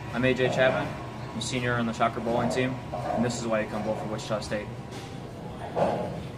I'm AJ Chapman. I'm a senior on the soccer bowling team, and this is why you come bowl for Wichita State.